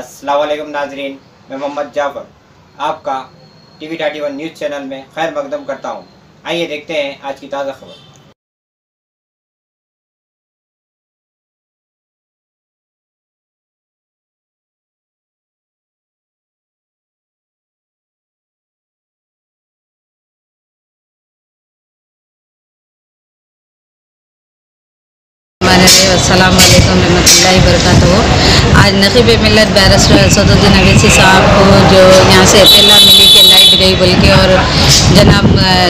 अस्सलाम वालेकुम नाजरीन, मैं मोहम्मद जाफ़र आपका टीवी 31 न्यूज़ चैनल में खैर मकदम करता हूँ। आइए देखते हैं आज की ताज़ा खबर। अस्सलाम वालेकुम रहमतुल्लाहि वबरकातुहू। आज नक़ीब मिल्लत बैरिस्टर असद उद्दीन ओवैसी साहब को जो यहाँ से इत्तला मिली कि लाइट गई बल्कि, और जनाब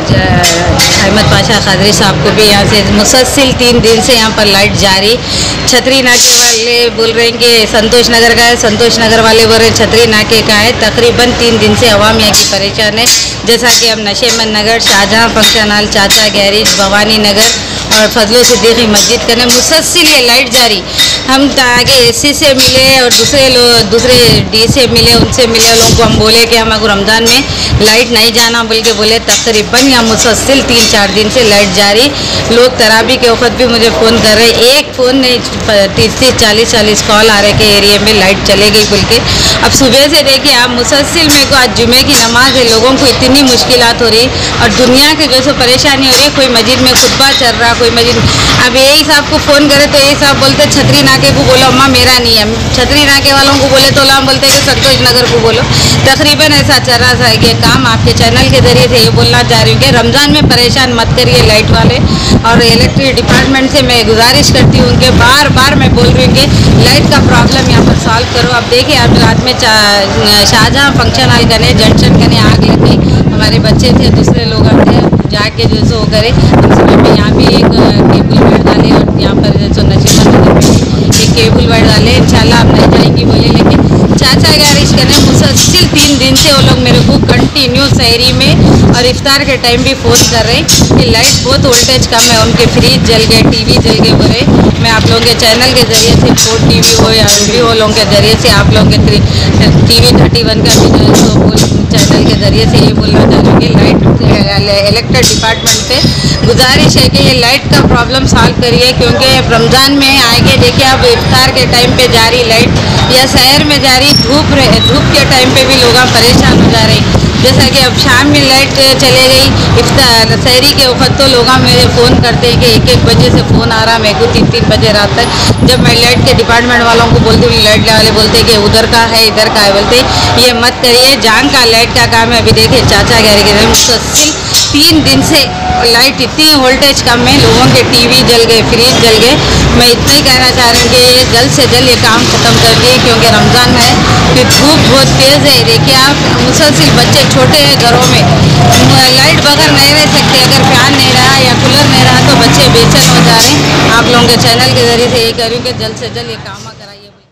अहमद पाशा क़ादरी साहब को भी यहाँ से मुसलसिल 3 दिन से यहाँ पर लाइट जारी। छतरी नाके वाले बोल रहे हैं कि संतोष नगर का है, संतोष नगर वाले बोल रहे हैं छतरी नाके का है। तकरीबन 3 दिन से अवाम यहाँ की परेशान है। जैसा कि हम नशेमन नगर, शाहजहाँ फंक्शन हॉल, चाचा गैरेज, भवानी नगर और फजलो सिद्दीकी मस्जिद करने मुसलसिल ये लाइट जारी। हम आगे एसी से मिले और दूसरे डी से मिले, उनसे मिले, लोगों को हम बोले कि हमको रमज़ान में लाइट नहीं जाना बोल के बोले। तकरीबन यहाँ मुसलसिल 3-4 दिन से लाइट जारी। लोग तरावी के वक्त भी मुझे फ़ोन कर रहे, एक फ़ोन नहीं 30-40 कॉल आ रहे के एरिया में लाइट चले गई बोल के। अब सुबह से देखिए आप मुसलसिल मेरे को आज जुमे की नमाज है, लोगों को इतनी मुश्किलात हो रही और दुनिया के जैसे परेशानी हो रही है। कोई मस्जिद में खुतबा चल रहा, कोई मस्जिद। अब यही साहब को फ़ोन करे तो यही साहब बोलते छतरी नाके को बोलो, अम्मा मेरा नहीं है। छतरी नाके वालों को बोले तो हम बोलते हैं कि संतोष नगर को बोलो। तकरीबन ऐसा चल रहा है कि काम आपके चैनल के ज़रिए से ये बोलना चाह रही हूँ कि रमज़ान में परेशान मत करिए लाइट वाले। और इलेक्ट्रिक डिपार्टमेंट से मैं गुजारिश करती हूँ कि बार मैं बोल रही हूँ कि लाइट का प्रॉब्लम यहाँ पर सॉल्व करो। अब देखिए आप रात में शाहजहाँ फंक्शन हॉल करने जंक्शन करने आग लग गई। हमारे बच्चे थे, दूसरे लोग थे, जाके जो सो करे। हम सुबह में यहाँ भी एक केबल वायर डाले और यहाँ पर जो नशेमन एक केबल वायर डाले। इंशाल्लाह आप नहीं जाएंगी बोले, लेकिन चाचा गैरेज करने मुसलसिल 3 दिन से वो लोग मेरे को कंटिन्यू शहरी में और इफ्तार के टाइम भी फ़ोन कर रहे हैं कि लाइट बहुत वोल्टेज कम है। उनके फ्रिज जल गए, टीवी जल गए बोले। मैं आप लोगों के चैनल के ज़रिए से, फोर्ट टीवी हो या रूबी हो, लोगों के ज़रिए से आप लोगों के टीवी 31 का भी जो है सो चैनल के ज़रिए से ये बोलना चाह रही हूँ कि लाइट इलेक्ट्रिक डिपार्टमेंट से गुजारिश है कि ये लाइट का प्रॉब्लम सॉल्व करिए, क्योंकि रमज़ान में आगे देखिए अब इफ्तार के टाइम पे जारी लाइट या शहर में जारी धूप के टाइम पे भी लोग परेशान हो जा रहे हैं। जैसा कि अब शाम में लाइट चले गई, इफ्तार शहरी के वक्त तो लोग मेरे फ़ोन करते हैं कि 1-1 बजे से फ़ोन आ रहा मेरे को 3-3 बजे रात तक। जब मैं लाइट के डिपार्टमेंट वालों को बोलती हूँ, लाइट वाले बोलते हैं कि उधर का है इधर का है, बोलते ये मत करिए, जान का लाइट का काम है। अभी देखिए चाचा गैरेज के मुसलसिल 3 दिन से लाइट इतनी वोल्टेज कम है, लोगों के टीवी जल गए, फ्रिज जल गए। मैं इतना ही कहना चाह रही हूँ कि ये जल्द से जल्द ये काम ख़त्म कर दिए, क्योंकि रमज़ान है, फिर धूप बहुत तेज़ है। देखिए आप मुसलसिल बच्चे छोटे हैं घरों में, लाइट बगैर नहीं रह सकते। अगर फैन नहीं रहा या कूलर नहीं रहा तो बच्चे बेचैन हो जा रहे हैं। आप लोगों के चैनल के ज़रिए से यही कह रही हूँ कि जल्द से जल्द ये काम कराइए।